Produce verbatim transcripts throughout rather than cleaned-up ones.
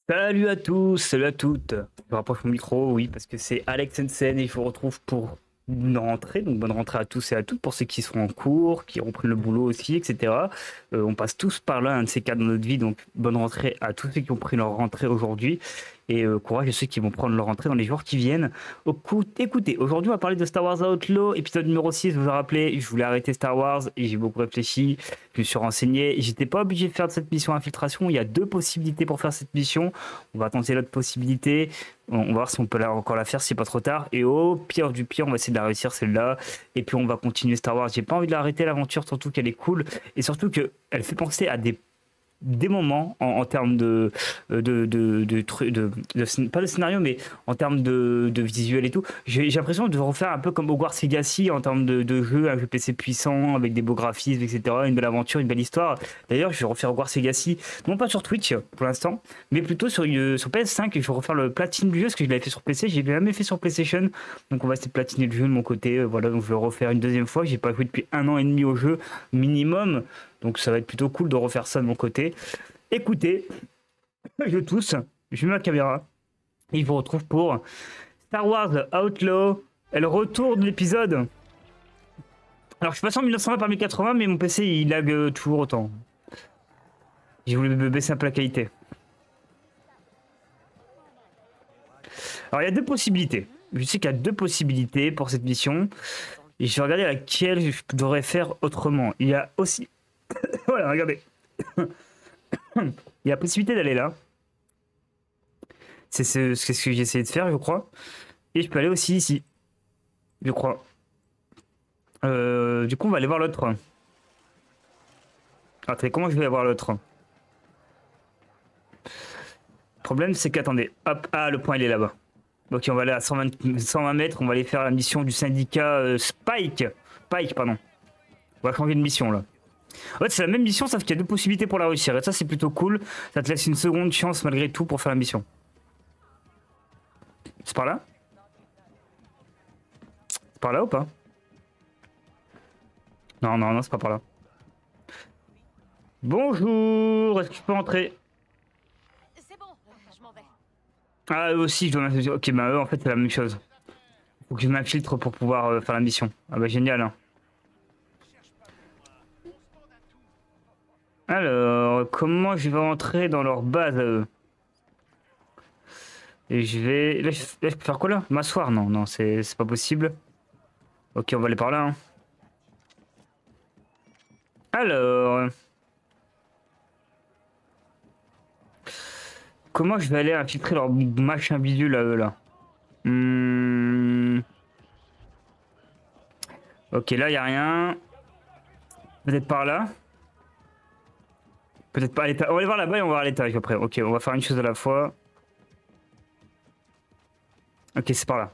Salut à tous, salut à toutes. Je rapproche mon micro, oui, parce que c'est Alex Hansen et je vous retrouve pour une rentrée. Donc bonne rentrée à tous et à toutes pour ceux qui seront en cours, qui reprennent le boulot aussi, et cetera. Euh, on passe tous par là, un de ces cas dans notre vie. Donc bonne rentrée à tous ceux qui ont pris leur rentrée aujourd'hui. Et euh, courage à ceux qui vont prendre leur rentrée dans les jours qui viennent. Au coup, écoutez, aujourd'hui on va parler de Star Wars Outlaw, épisode numéro six. Vous vous rappelez, je voulais arrêter Star Wars et j'ai beaucoup réfléchi. Je me suis renseigné. J'étais pas obligé de faire de cette mission infiltration. Il y a deux possibilités pour faire cette mission. On va tenter l'autre possibilité. On va voir si on peut la, encore la faire, si c'est pas trop tard. Et au pire du pire, on va essayer de la réussir celle-là. Et puis on va continuer Star Wars. J'ai pas envie de l'arrêter l'aventure, surtout qu'elle est cool. Et surtout qu'elle fait penser à des des moments en, en termes de de de, de, de, de, de pas de scénario mais en termes de, de visuel et tout. J'ai l'impression de refaire un peu comme Hogwarts Legacy en termes de, de jeu, un jeu P C puissant avec des beaux graphismes, etc., une belle aventure, une belle histoire. D'ailleurs je vais refaire Hogwarts Legacy, non pas sur Twitch pour l'instant, mais plutôt sur, euh, sur P S cinq. Je vais refaire le platine du jeu parce que je l'avais fait sur P C, je l'ai jamais fait sur PlayStation, donc on va essayer de platiner le jeu de mon côté. Voilà, donc je vais le refaire une deuxième fois. J'ai pas joué depuis un an et demi au jeu minimum, donc ça va être plutôt cool de refaire ça de mon côté. Écoutez, je tousse, je mets ma caméra et je vous retrouve pour Star Wars Outlaw et le retour de l'épisode. Alors je suis passé en mille neuf cent vingt par mille quatre-vingts, mais mon P C il lag toujours autant. J'ai voulu baisser un peu la qualité. Alors il y a deux possibilités. Je sais qu'il y a deux possibilités pour cette mission. Et je vais regarder laquelle je devrais faire autrement. Il y a aussi... voilà, regardez. Il y a la possibilité d'aller là. C'est ce, ce que j'ai essayé de faire, je crois. Et je peux aller aussi ici. Je crois. Euh, du coup, on va aller voir l'autre. Attendez, comment je vais voir l'autre? Le problème, c'est qu'attendez. Hop, ah, le point, il est là-bas. Ok, on va aller à cent vingt, cent vingt mètres. On va aller faire la mission du syndicat euh, Spike. Spike, pardon. On va changer de mission, là. En fait, c'est la même mission, sauf qu'il y a deux possibilités pour la réussir. Et ça, c'est plutôt cool. Ça te laisse une seconde chance, malgré tout, pour faire la mission. C'est par là? C'est par là ou pas? Non, non, non, c'est pas par là. Bonjour, est-ce que je peux entrer? C'est bon, je m'en vais. Ah, eux aussi, je dois m'infiltrer. Ok, bah eux, en fait, c'est la même chose. Faut que je m'infiltre pour pouvoir euh, faire la mission. Ah bah génial, hein. Alors, comment je vais entrer dans leur base à eux? Et je vais... Là, je, là, je peux faire quoi là? M'asseoir? Non, non, c'est pas possible. Ok, on va aller par là, hein. Alors... Comment je vais aller infiltrer leur machin bidule à eux, là? hmm... Ok, là, il a rien. Peut-être par là? Peut-être pas à l'étage. On va aller voir là-bas et on va voir à l'étage après. Ok, on va faire une chose à la fois. Ok, c'est par là.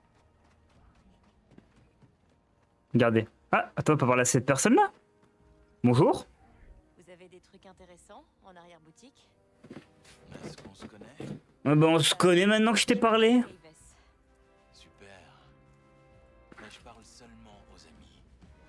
Regardez. Ah, attends, on peut parler à cette personne-là? Bonjour. Vous avez des trucs intéressants en arrière-boutique? Est-ce qu'on se connaît? Ah bah on se connaît maintenant que je t'ai parlé. Super. Mais je parle seulement aux amis.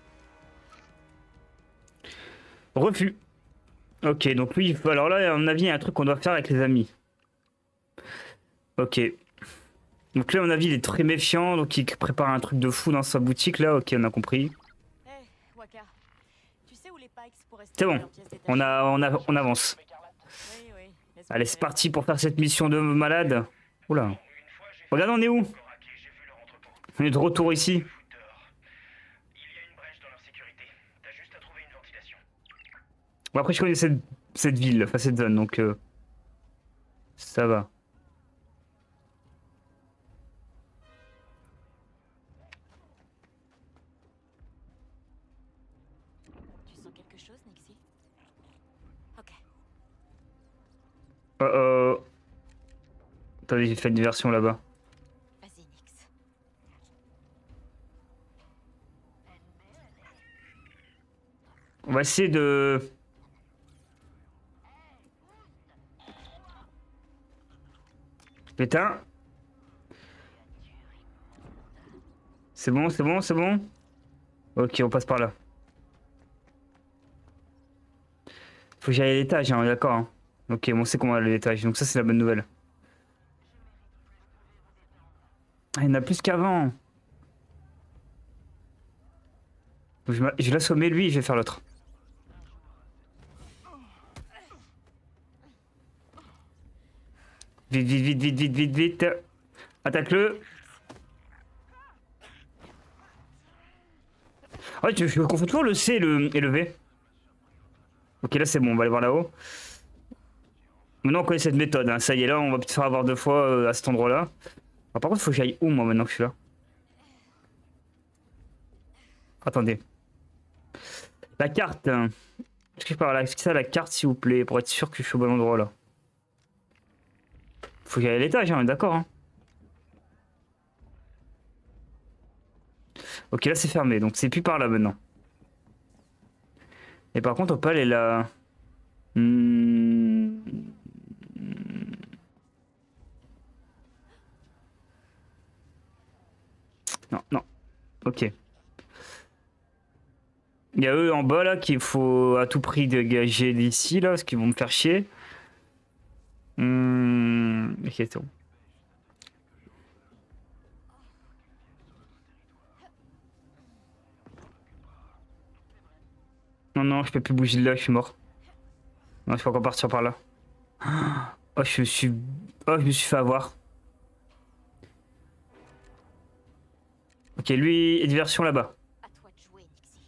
Refus. Ok, donc lui, il faut... alors là, à mon avis, il y a un truc qu'on doit faire avec les amis. Ok. Donc là, à mon avis, il est très méfiant, donc il prépare un truc de fou dans sa boutique, là. Ok, on a compris. Hey, Waka. Tu sais où les Pikes pourraient C'est bon. leurs pièces détachées? On, a, on, a, on avance. Oui, oui. Laisse-moi Allez, c'est gérer parti ça. pour faire cette mission de malade. Oula. Regarde, on est où? On est de retour ici. Il y a une brèche dans leur sécurité. T'as juste à trouver une ventilation. Bon, après, je connais cette, cette ville, enfin cette zone, donc euh, ça va. Tu sens quelque chose, Nixie? Ok. Oh oh. Attendez, j'ai fait une version là-bas. Vas-y, Nix. On va essayer de... Putain. C'est bon, c'est bon, c'est bon. Ok, on passe par là. Faut que j'aille à l'étage, hein, d'accord. Hein. Ok, bon, on sait comment aller à l'étage, donc ça c'est la bonne nouvelle. Ah, il y en a plus qu'avant. Je vais je vais l'assommer lui et je vais faire l'autre. Vite, vite, vite, vite, vite, vite, vite. Attaque-le. Ah ouais, tu je confonds toujours le C et le, et le V. Ok, là c'est bon, on va aller voir là-haut. Maintenant on connaît cette méthode, hein. Ça y est, là on va peut-être faire avoir deux fois euh, à cet endroit-là. Ah, par contre, faut que j'aille où moi maintenant que je suis là? Attendez. La carte. Hein. Est-ce que je peux avoir accès à la carte s'il vous plaît, pour être sûr que je suis au bon endroit là? Faut que j'aille à l'étage, hein, d'accord. Hein. Ok, là c'est fermé, donc c'est plus par là maintenant. Et par contre, on peut aller là. Hmm... Non, non. Ok. Il y a eux en bas là qu'il faut à tout prix dégager d'ici là, parce qu'ils vont me faire chier. Hmm... Ok, c'est bon. Non, non, je peux plus bouger de là, je suis mort. Non, je peux encore partir par là. Oh, je me suis... Oh, je me suis fait avoir. Ok, lui, et diversion là-bas. À toi de jouer, Nixie.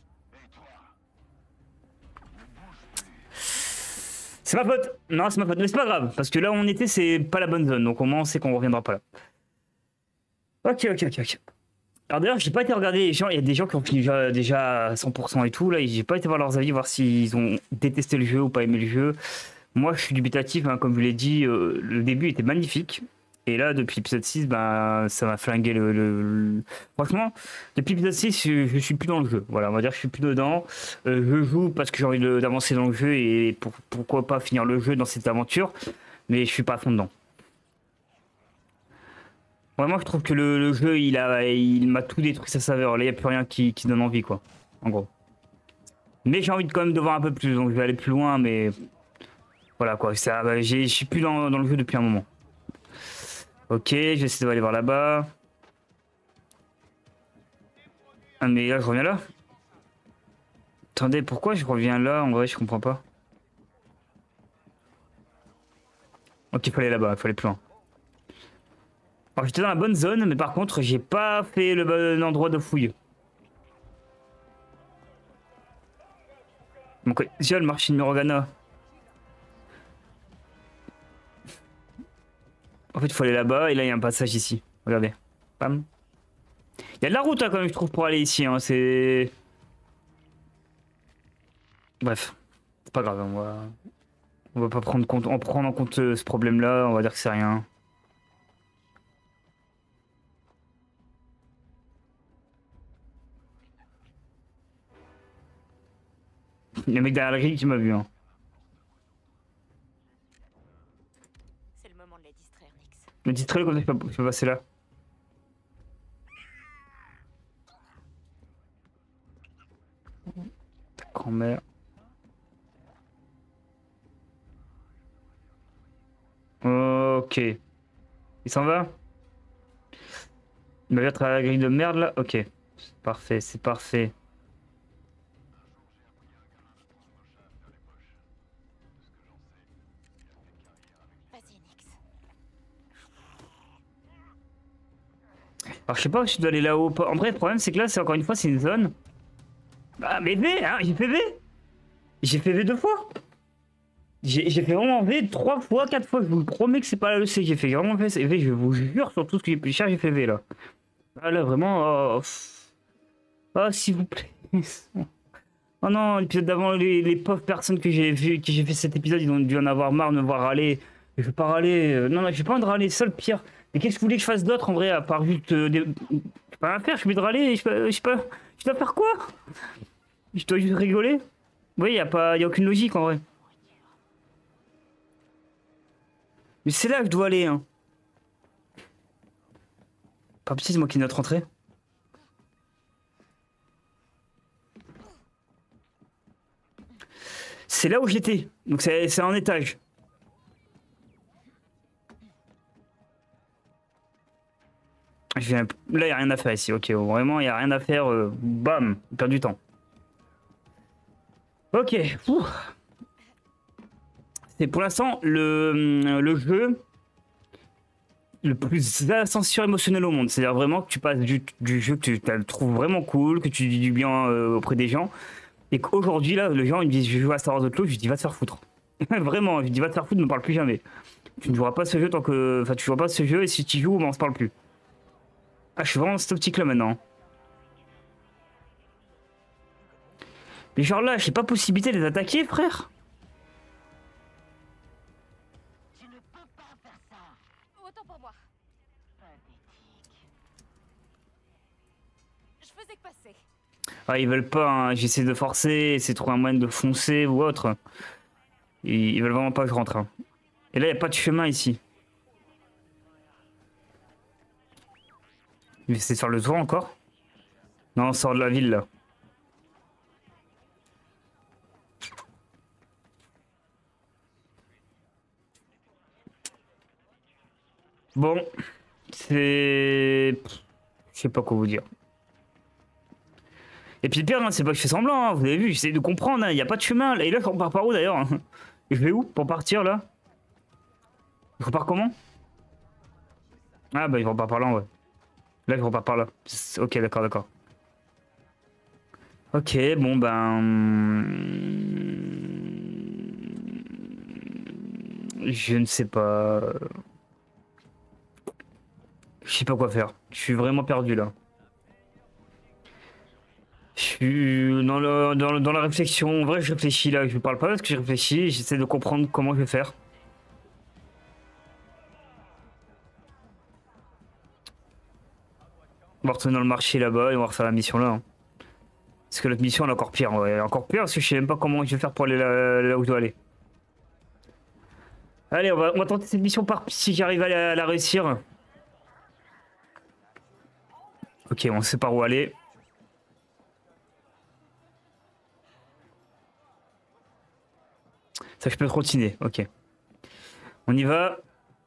C'est ma faute. Non, c'est ma faute, mais c'est pas grave. Parce que là où on était, c'est pas la bonne zone. Donc au moins, on sait qu'on reviendra pas là. Ok, ok, ok, ok. Alors d'ailleurs, j'ai pas été regarder les gens. Il y a des gens qui ont fini déjà, déjà à cent pour cent et tout. Là, j'ai pas été voir leurs avis, voir s'ils ont détesté le jeu ou pas aimé le jeu. Moi, je suis dubitatif. Hein, comme je vous l'ai dit, euh, le début était magnifique. Et là, depuis l'épisode six, ben, ça m'a flingué le, le, le... Franchement, depuis l'épisode six, je, je suis plus dans le jeu. Voilà, on va dire que je suis plus dedans. Euh, je joue parce que j'ai envie de- d'avancer dans le jeu et pour, pourquoi pas finir le jeu dans cette aventure. Mais je suis pas à fond dedans. Vraiment, je trouve que le, le jeu, il a, il m'a tout détruit sa saveur. Là, il n'y a plus rien qui, qui donne envie, quoi. En gros. Mais j'ai envie de, quand même de voir un peu plus, donc je vais aller plus loin, mais voilà, quoi. Ça, bah, j'ai- je suis plus dans, dans le jeu depuis un moment. Ok, je vais essayer d'aller voir là-bas. Ah, mais là, je reviens là. Attendez, pourquoi je reviens là? En vrai, je comprends pas. Ok, il faut aller là-bas, il faut aller plus loin. Alors, j'étais dans la bonne zone, mais par contre, j'ai pas fait le bon endroit de fouille. Donc, déjà, le marché de Mirogana. En fait, il faut aller là-bas, et là, il y a un passage ici. Regardez. Pam. Il y a de la route, là, quand même, je trouve, pour aller ici. Hein. C'est... Bref. C'est pas grave, on va... On va pas prendre, compte... en prendre en compte euh, ce problème-là. On va dire que c'est rien. Il y a un mec derrière la grille qui m'a vu. Hein. C'est le moment de les distraire, Nix. Me dis très comme ça, je peux, je peux passer là. Ta grand-mère. Ok. Il s'en va? Il m'a vu à travers la grille de merde là? Ok. C'est parfait, c'est parfait. Vas-y, Nix. Alors je sais pas si je dois aller là-haut ou pas. En vrai, le problème c'est que là, c'est encore une fois, c'est une zone. Bah, mais V, hein, j'ai fait V. J'ai fait V deux fois. J'ai j'ai fait vraiment V trois fois, quatre fois. Je vous promets que c'est pas le C que j'ai fait. J'ai vraiment fait V. Je vous jure, sur tout ce que j'ai pu cher, j'ai fait V là. Ah là, vraiment. Oh, oh s'il vous plaît. Oh non, l'épisode d'avant, les, les pauvres personnes que j'ai vu, que j'ai fait cet épisode, ils ont dû en avoir marre de me voir râler. Je vais pas râler. euh, Non, non, j'ai pas envie de râler, c'est ça le pire. Mais qu'est-ce que vous voulez que je fasse d'autre en vrai, à part juste. Euh, des... J'ai pas rien à faire, je suis obligé de râler. Je, peux- je, sais pas... je dois faire quoi? Je dois juste rigoler? Oui, y a pas, y a aucune logique en vrai. Mais c'est là que je dois aller, hein. Pas petit, c'est moi qui note rentrer. C'est là où j'étais. Donc c'est c'est un étage. Je viens- Là, il n'y a rien à faire ici. Ok, vraiment, il n'y a rien à faire. euh, Bam, on perd du temps. Ok. Ouh. C'est pour l'instant le, le jeu le plus ascenseur émotionnel au monde. C'est-à-dire vraiment que tu passes du, du jeu que tu tu le trouves vraiment cool, que tu dis du bien euh, auprès des gens. Et qu'aujourd'hui, là, les gens ils me disent je joue à Star Wars Outlaw, je lui dis va te faire foutre. Vraiment, je lui dis va te faire foutre, ne me parle plus jamais. Tu ne joueras pas ce jeu tant que. Enfin, tu joueras pas ce jeu et si tu joues, ben, on se parle plus. Ah, je suis vraiment dans cette optique-là maintenant. Mais genre là, j'ai pas possibilité de les attaquer, frère. Je ne peux pas faire ça. Autant pour moi. Pathétique. Je faisais que passer. Ah, ils veulent pas, hein. J'essaie de forcer, essayer de trouver un moyen de foncer ou autre. Ils, ils veulent vraiment pas que je rentre, hein. Et là, il n'y a pas de chemin ici. Il essaie de faire le tour encore. Non, on sort de la ville là. Bon, c'est... Je sais pas quoi vous dire. Et puis le pire, hein, c'est pas que je fais semblant, hein. Vous avez vu, j'essaie de comprendre, hein. Il n'y a pas de chemin. Et là, je repars par où d'ailleurs, hein. Je vais où pour partir là? Je repars comment? Ah bah je repars par là, ouais. Là, je repars par là. Ok, d'accord, d'accord. Ok, bon ben... Je ne sais pas... Je sais pas quoi faire. Je suis vraiment perdu là. Je suis dans, le, dans, le- dans la réflexion. En vrai, je réfléchis là. Je parle pas parce que je réfléchis. J'essaie de comprendre comment je vais faire. On va retourner dans le marché là-bas et on va refaire la mission là, hein. Parce que l'autre mission elle est encore pire. Ouais. Encore pire parce que je sais même pas comment je vais faire pour aller là, là où je dois aller. Allez, on va, on va tenter cette mission par si j'arrive à la, à la réussir. Ok, on sait par où aller. Ça, je peux trottiner. Ok. On y va.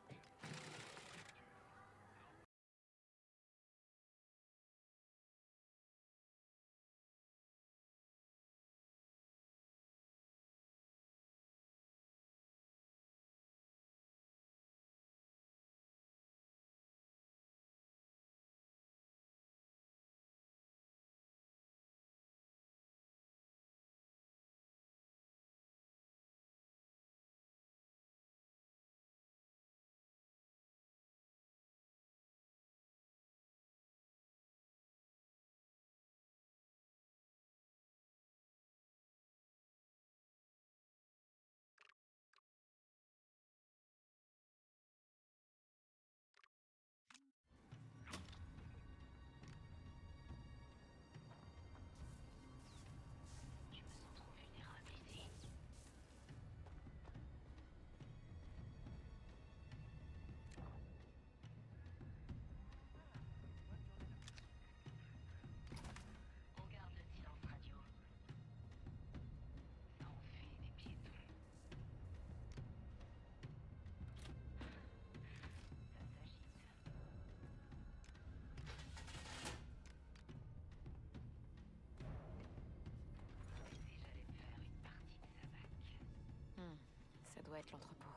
Hmm, ça doit être l'entrepôt.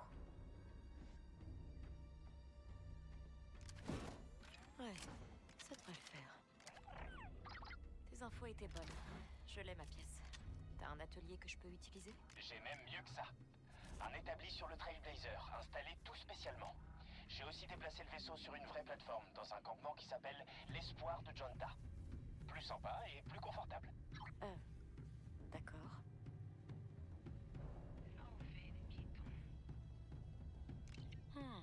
Ouais, ça devrait le faire. Tes infos étaient bonnes. Je l'ai ma pièce. T'as un atelier que je peux utiliser? J'ai même mieux que ça. Un établi sur le Trailblazer, installé tout spécialement. J'ai aussi déplacé le vaisseau sur une vraie plateforme, dans un campement qui s'appelle l'Espoir de Jonta. Plus sympa et plus confortable. Euh, d'accord. Hmm.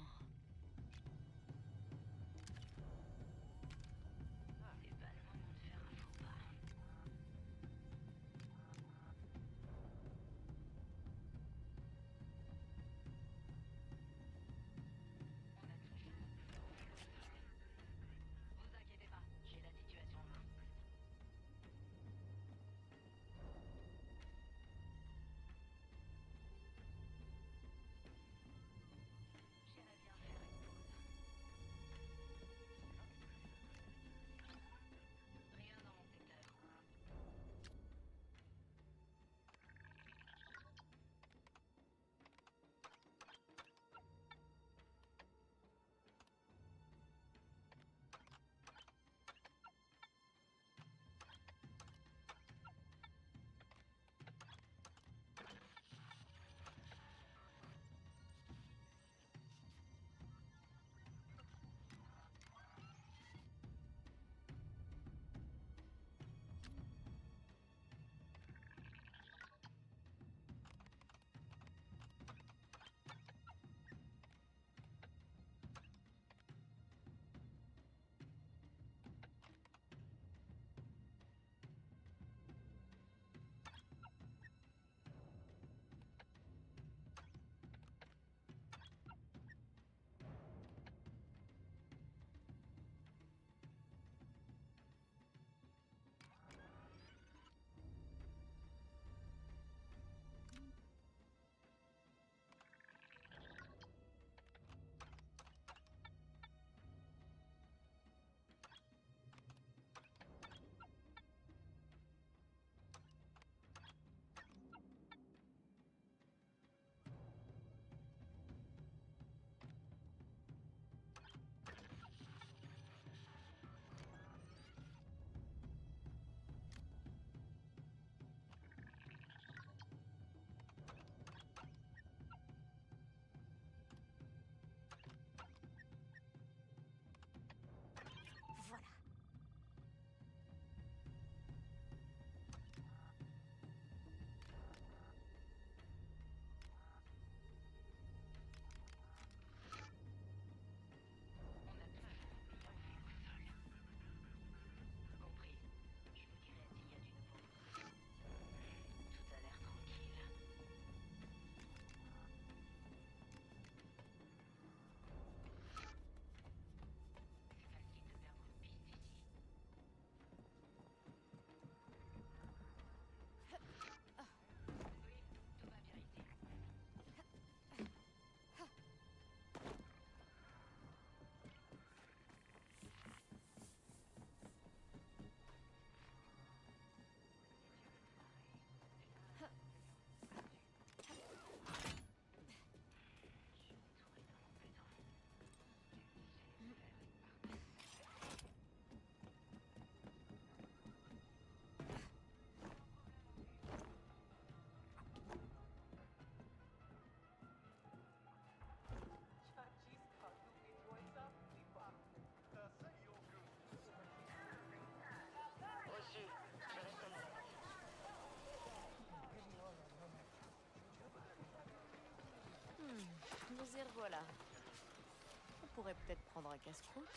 pourrait peut-être prendre un casse-croûte.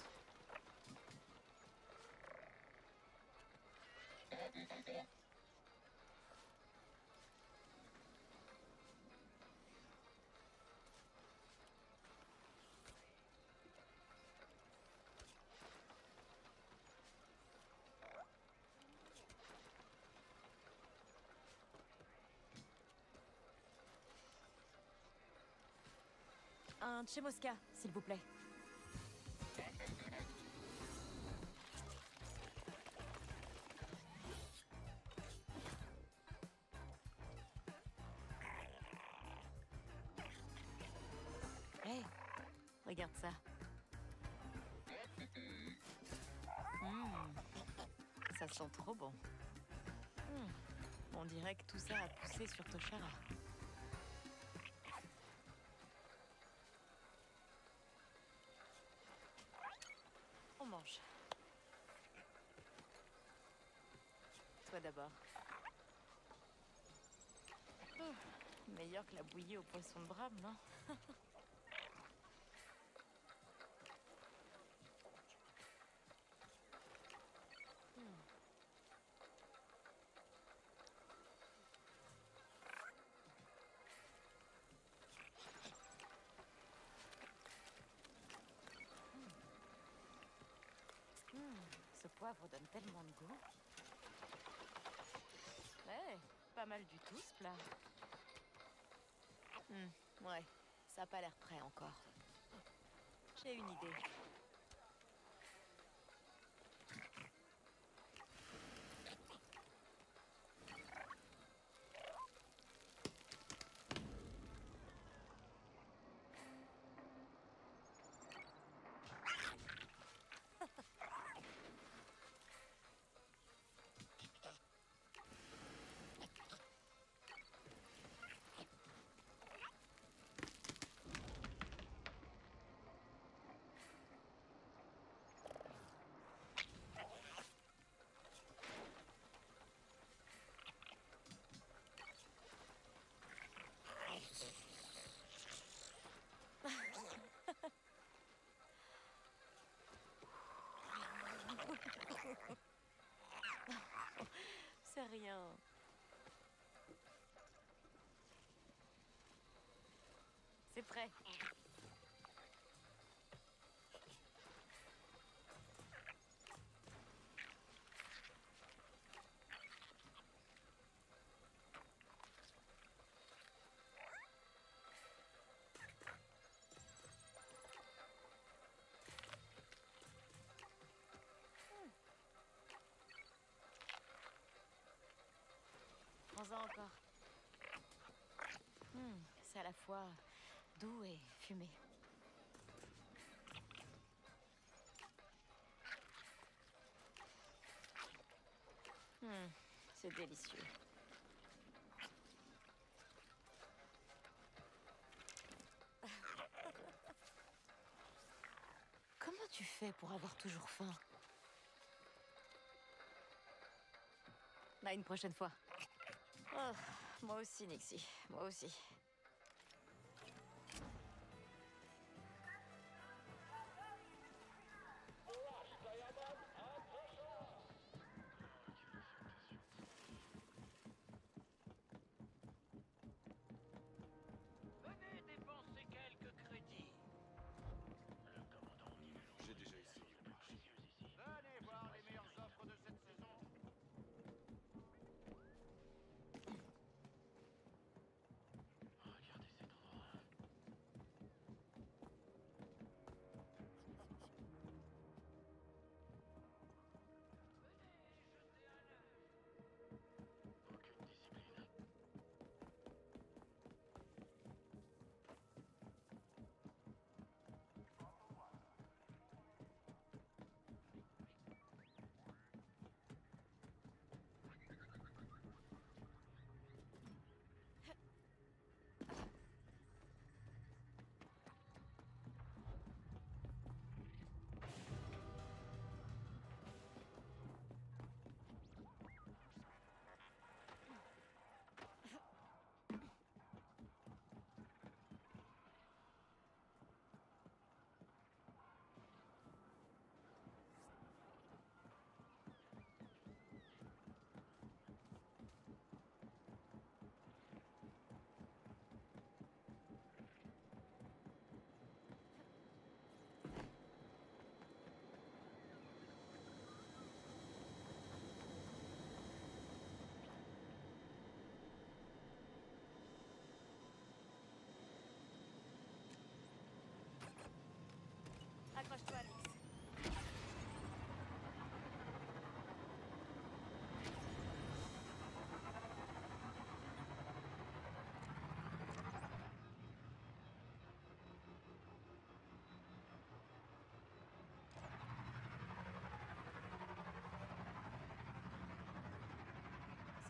Un Tchemoska, s'il vous plaît. Hé, regarde ça. Mmh, ça sent trop bon. Mmh, on dirait que tout ça a poussé sur Toshara. On mange. Toi d'abord. Oh, meilleur que la bouillie au poisson de Bram, non? Ce poivre donne tellement de goût. Ouais, pas mal du tout ce plat. Hmm, ouais, ça a pas l'air prêt encore. J'ai une idée. C'est rien. C'est prêt. Prends-en encore. Hmm, c'est à la fois doux et fumé. Hmm, c'est délicieux. Comment tu fais pour avoir toujours faim? Bah, une prochaine fois. Oh, moi aussi, Nixie. Moi aussi. Venez dépenser quelques crédits. Le commandant dit le J'ai déjà essayé le marché. Venez voir les meilleures offres de cette saison.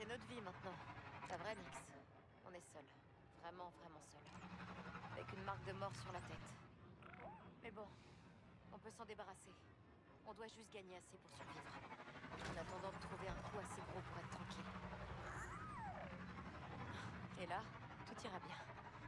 notre vie maintenant. C'est vrai, Nix. On est seul. Vraiment, vraiment seul. Avec une marque de mort sur la tête. Mais bon, on peut s'en débarrasser. On doit juste gagner assez pour survivre. En attendant de trouver un coup assez gros pour être tranquille. Et là, tout ira bien.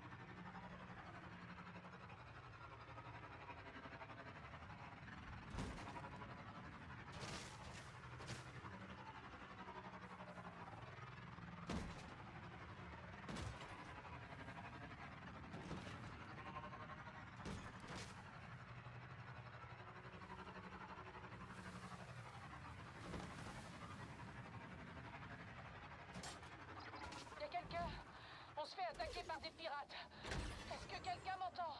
Y'a quelqu'un? On se fait attaquer par des pirates. Est-ce que quelqu'un m'entend?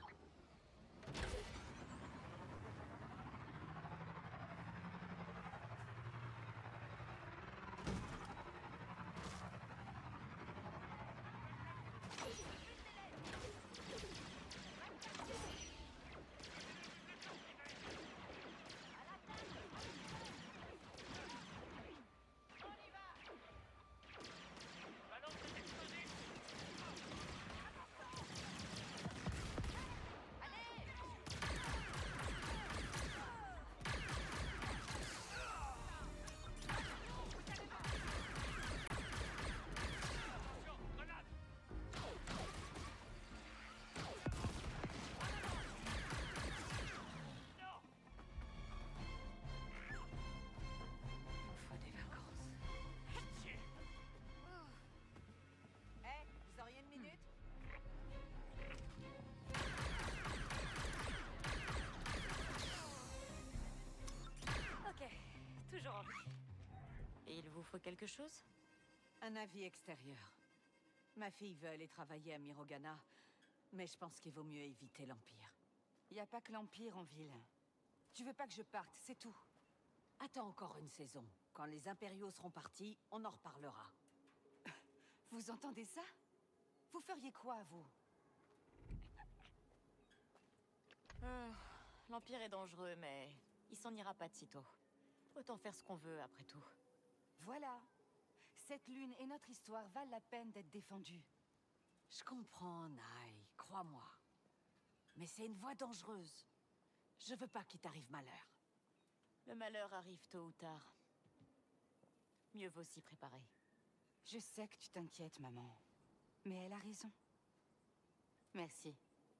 Faut des vacances. Eh, vous auriez une minute? Ok, toujours en vie. Et il vous faut quelque chose? Un avis extérieur. Ma fille veut aller travailler à Mirogana, mais je pense qu'il vaut mieux éviter l'Empire. Y a pas que l'Empire en ville. Tu veux pas que je parte, c'est tout. Attends encore une saison. Quand les impériaux seront partis, on en reparlera. Vous entendez ça? Vous feriez quoi, vous? Euh, L'Empire est dangereux, mais il s'en ira pas de sitôt. Autant faire ce qu'on veut, après tout. Voilà. Cette lune et notre histoire valent la peine d'être défendues. Je comprends, Nai, crois-moi. Mais c'est une voie dangereuse. Je veux pas qu'il t'arrive malheur. Le malheur arrive tôt ou tard. Mieux vaut s'y préparer. Je sais que tu t'inquiètes, maman. Mais elle a raison. Merci.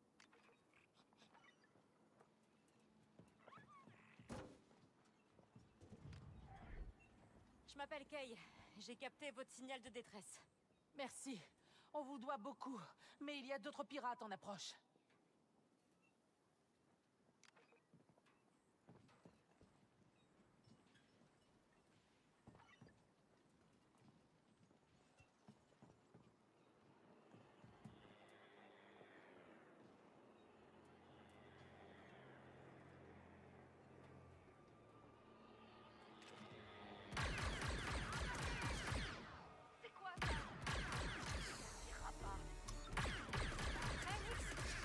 Je m'appelle Kay. J'ai capté votre signal de détresse. Merci. On vous doit beaucoup. Mais il y a d'autres pirates en approche. C'est quoi ça? Ça ira pas. Alex!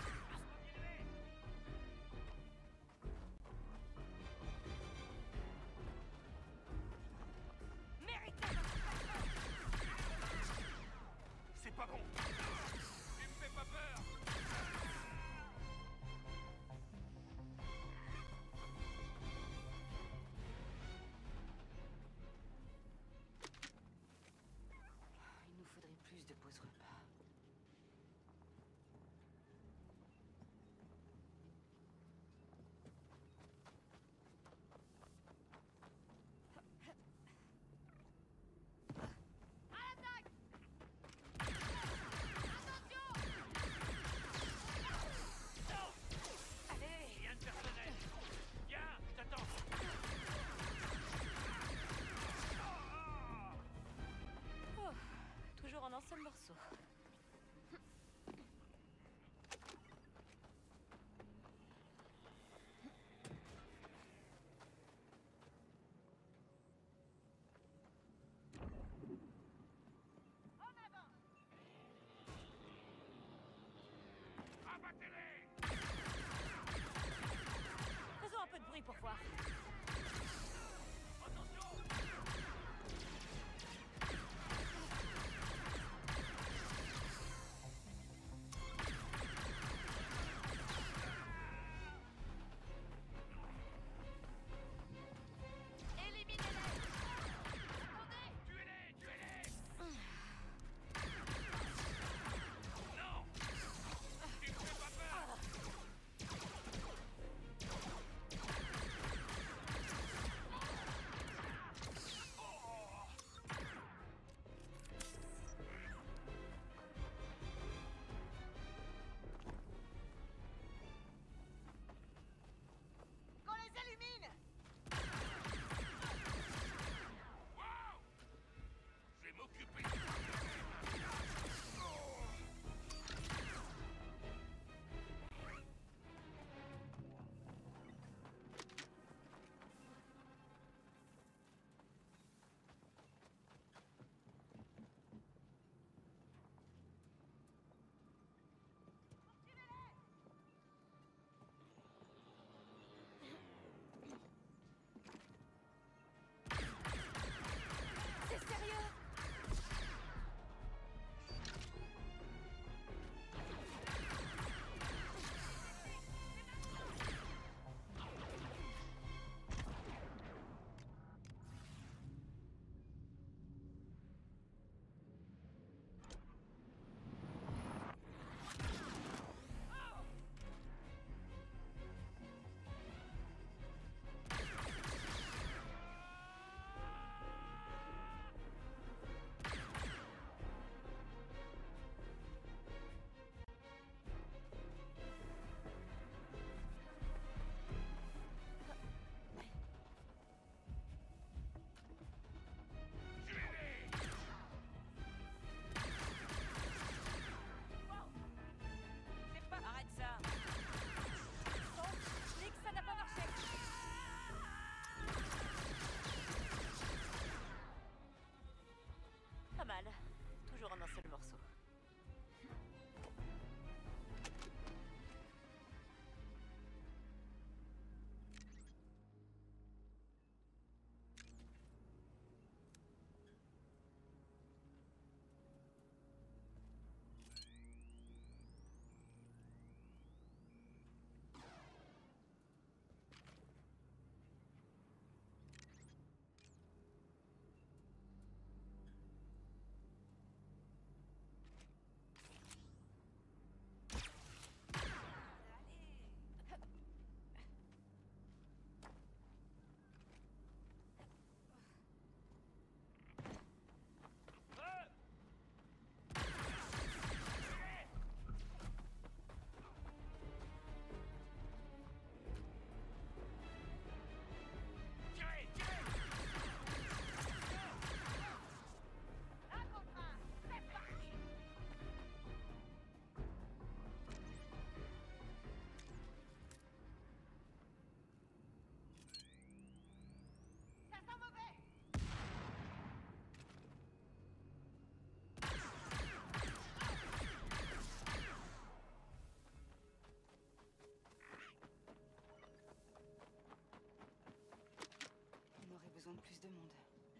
plus de monde.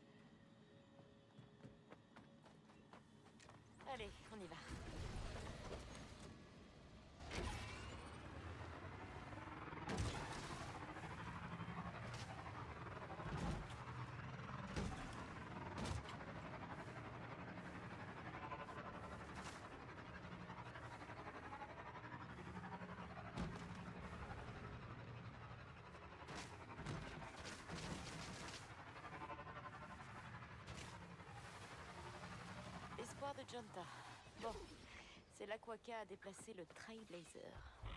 Allez, on y va. Espoir de Jonta. Bon, c'est là qu'Waka a déplacé le Trailblazer.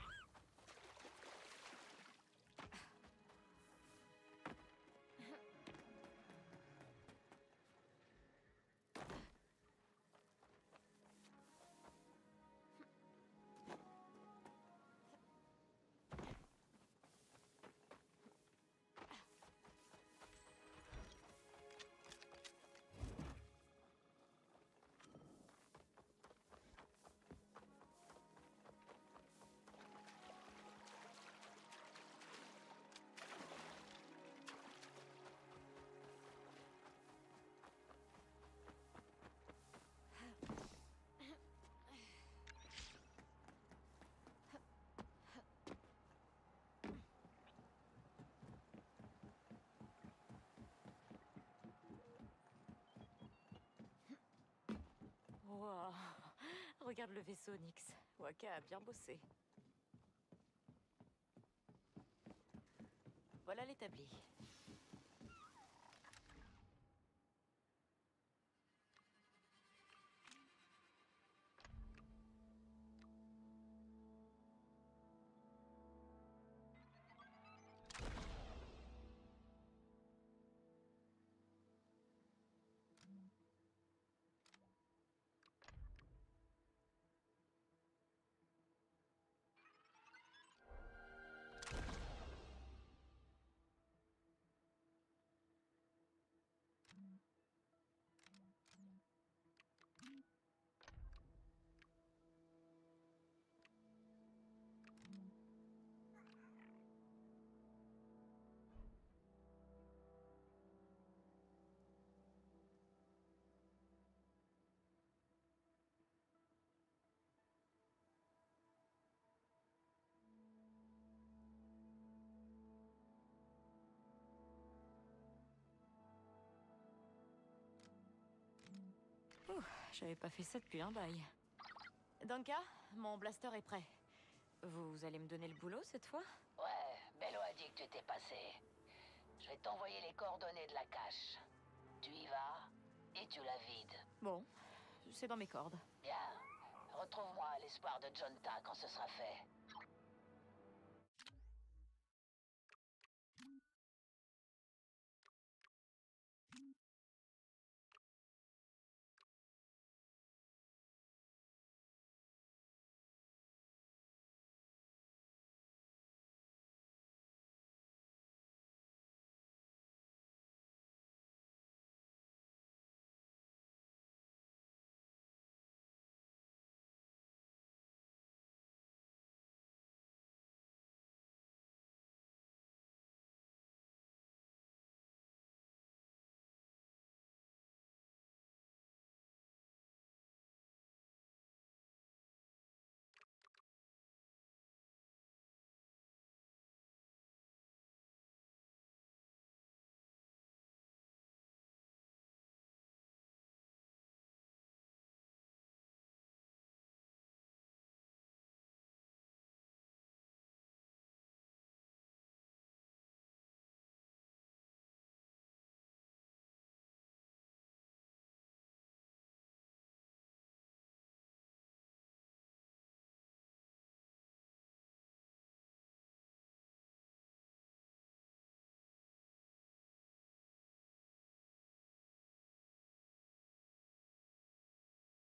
Wow. Regarde le vaisseau, Nyx. Waka a bien bossé. Voilà l'établi. Ouh, j'avais pas fait ça depuis un bail. Danka, mon blaster est prêt. Vous allez me donner le boulot cette fois? Ouais, Bello a dit que tu t'es passé. Je vais t'envoyer les coordonnées de la cache. Tu y vas et tu la vides. Bon, c'est dans mes cordes. Bien. Retrouve-moi à l'espoir de Jonta quand ce sera fait.